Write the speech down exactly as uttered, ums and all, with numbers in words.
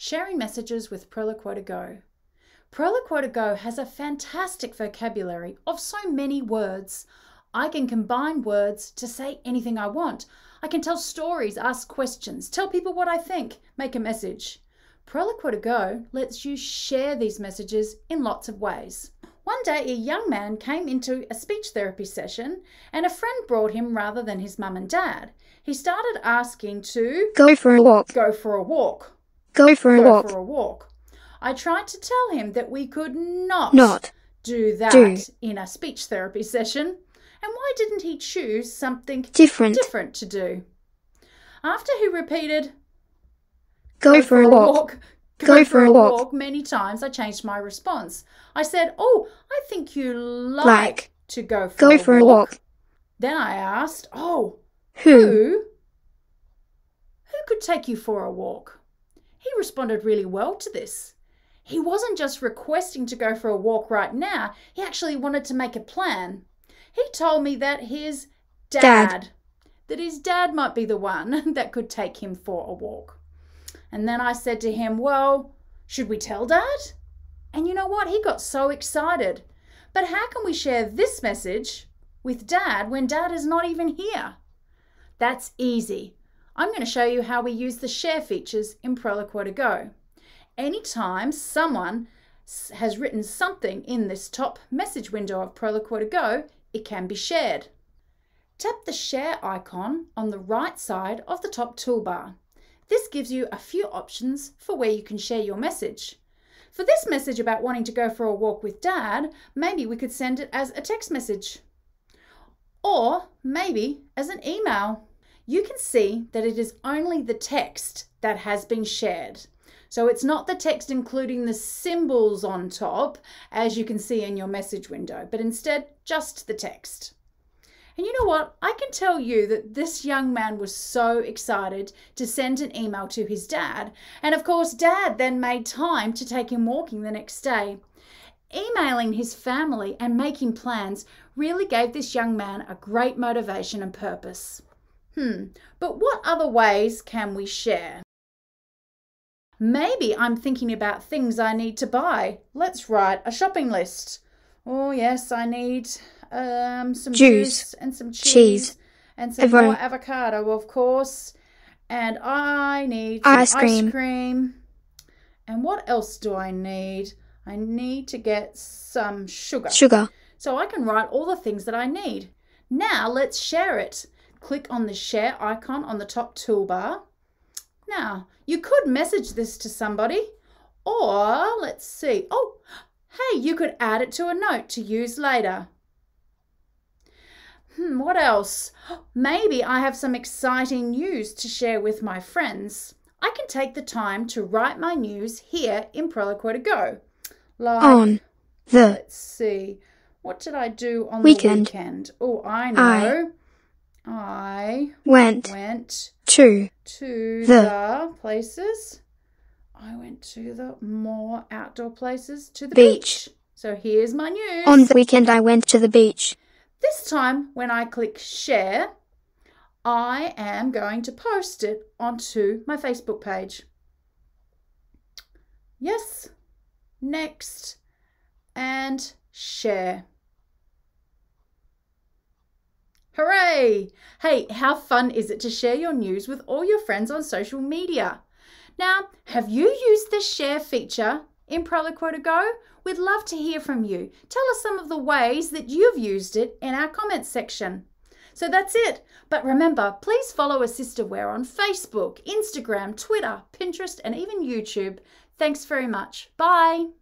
Sharing messages with Proloquo to Go. Proloquo to Go has a fantastic vocabulary of so many words. I can combine words to say anything I want. I can tell stories, ask questions, tell people what I think, make a message. Proloquo to Go lets you share these messages in lots of ways. One day, a young man came into a speech therapy session and a friend brought him rather than his mum and dad. He started asking to go for a walk. Go for a walk. Go for a go walk. for a walk. I tried to tell him that we could not, not do that do. in a speech therapy session. And why didn't he choose something different, different to do? After he repeated, Go, go for, for a walk, walk go, go for, for a walk. walk many times, I changed my response. I said, oh, I think you like, like to go for, go a, for walk. a walk. Then I asked, oh, who? who? Who could take you for a walk? He responded really well to this. He wasn't just requesting to go for a walk right now. He actually wanted to make a plan. He told me that his dad, dad. that his dad might be the one that could take him for a walk. And then I said to him, well, should we tell Dad? And you know what? He got so excited. But how can we share this message with Dad when Dad is not even here? That's easy. I'm going to show you how we use the share features in Proloquo to Go. Anytime someone has written something in this top message window of Proloquo to Go, it can be shared. Tap the share icon on the right side of the top toolbar. This gives you a few options for where you can share your message. For this message about wanting to go for a walk with Dad, maybe we could send it as a text message. Or maybe as an email. You can see that it is only the text that has been shared. So it's not the text including the symbols on top, as you can see in your message window, but instead just the text. And you know what? I can tell you that this young man was so excited to send an email to his dad. And of course, Dad then made time to take him walking the next day. Emailing his family and making plans really gave this young man a great motivation and purpose. Hmm, but what other ways can we share? Maybe I'm thinking about things I need to buy. Let's write a shopping list. Oh yes, I need um, some juice, juice and some cheese, cheese and some Ever. more avocado, of course. And I need ice some cream. ice cream. And what else do I need? I need to get some sugar. Sugar. So I can write all the things that I need. Now let's share it. Click on the share icon on the top toolbar. Now, you could message this to somebody, or let's see. Oh, hey, you could add it to a note to use later. Hmm, what else? Maybe I have some exciting news to share with my friends. I can take the time to write my news here in Proloquo to Go. Like, on the let's see. What did I do on weekend. the weekend? Oh, I know. I, I went, went to, to the, the places. I went to the more outdoor places, to the beach. beach. So here's my news. On the weekend I went to the beach. This time when I click share, I am going to post it onto my Facebook page. Yes. Next. And share. Hooray! Hey, how fun is it to share your news with all your friends on social media? Now, have you used the share feature in Proloquo to Go? We'd love to hear from you. Tell us some of the ways that you've used it in our comments section. So that's it. But remember, please follow AssistiveWare on Facebook, Instagram, Twitter, Pinterest, and even YouTube. Thanks very much. Bye.